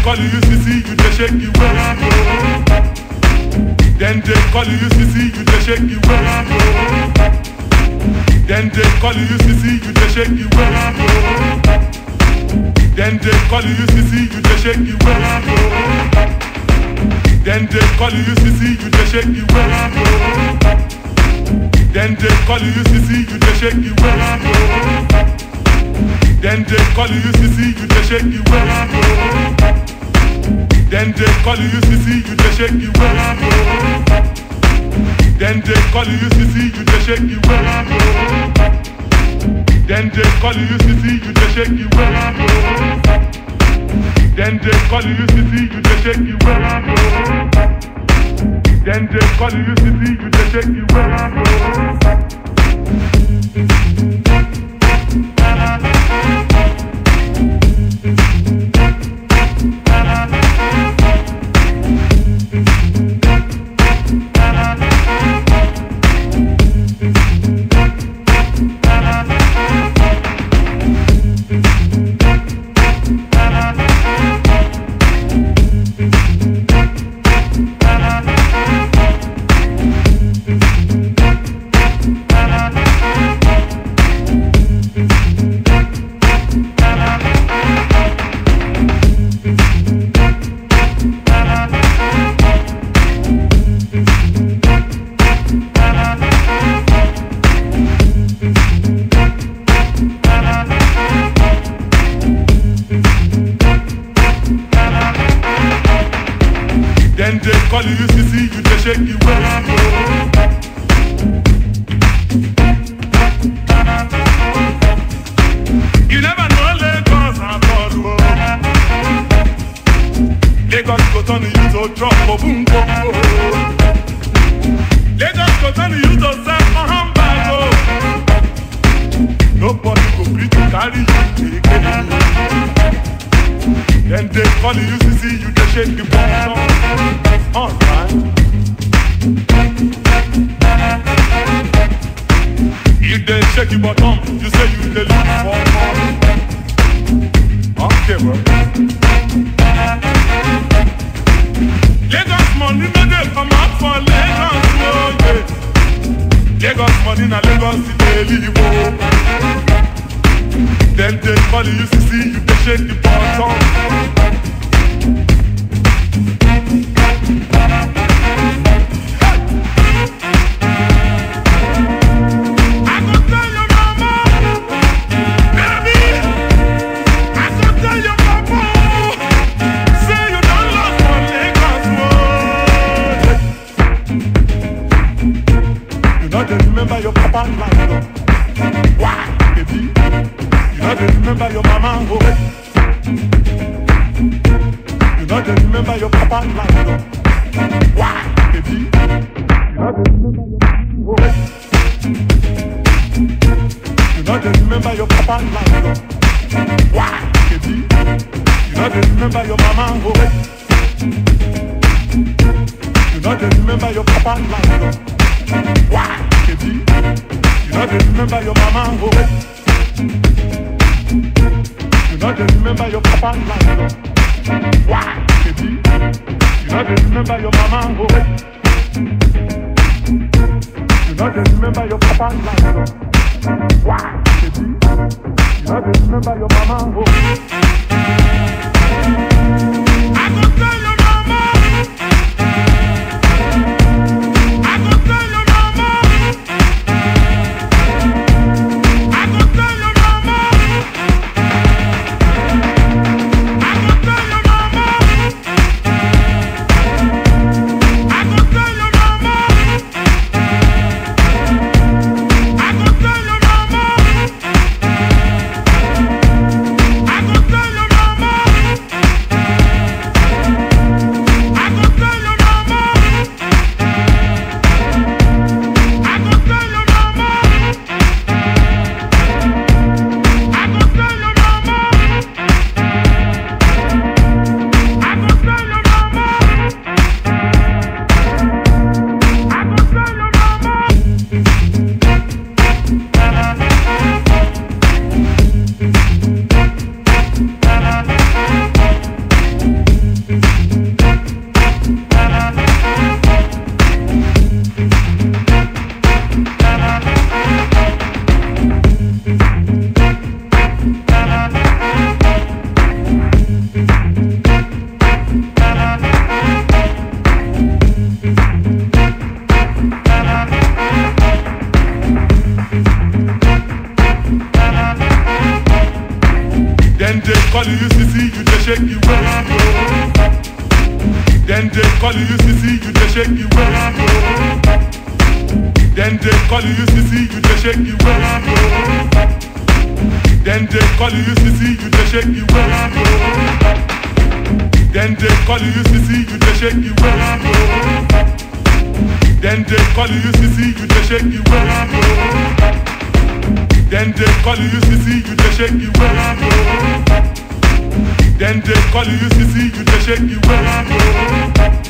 call you UCC, you dey shake the waist, yo. Then they call you UCC, you dey shake the waist, yo. Then they call you UCC, you dey shake the waist, yo. Then they call you UCC, you dey shake the waist, yo. Then they call you UCC, you dey shake the waist, yo. Then they call you UCC, you dey shake the waist, yo. Then they call you UCC, you dey shake the waist, yo. Then they call you UCC, you dey shake the waist, yo. Then they call you UCC, you dey shake the waist, yo. Then they call you UCC, you dey shake the waist, yo. Then they call you UCC, you dey shake the waist, yo. Then they call you UCC, you dey shake the waist, yo. Then they call you UCC, you dey shake the waist, yo. You never know Lagos at all, oh. Lagos go turn you to drop for boom boom, oh. Lagos go turn you to sell a handbag, oh. Nobody go gree to carry you again. Then they call you UCC, you dey shake the bottom. Alright. You dey shake the bottom, you say you dey look for more. Okay, bro. Lagos money no dey come out for Lagos, oh yeah. Lagos money na Lagos dey live, oh. Then they call you UCC, you dey shake the bottom. Remember your papa life, no? Why, baby? You know they remember your mama, oh. You know they remember your papa life, no? Why, baby? You know they remember your mama, oh. You know they remember your papa life, no? Why, baby? You know they remember your mama, oh. You know they remember your papa life, no? Why? Baby, you know they remember your mama, oh. You know they remember your papa life, no? Why, baby? You know they remember your mama, oh. You know they remember your papa life, no? Why, baby? You know they remember your mama, oh. I go tell your mama. I go tell your mama. I go tell your mama. I go tell your mama. I go tell your mama. I go tell your mama. I go tell your mama. they call you to see you to shake your waist, yo. Then they call you to see you to shake your waist, yo. Then they call you to see you to shake your waist, yo. Then they call you to see you to shake your waist, yo. Then they call you to see you to shake your waist, yo. Then they call you to see you to shake your waist, yo. Then they call you to see you to shake your waist, yo. Then they call you to see you to shake your waist, yo.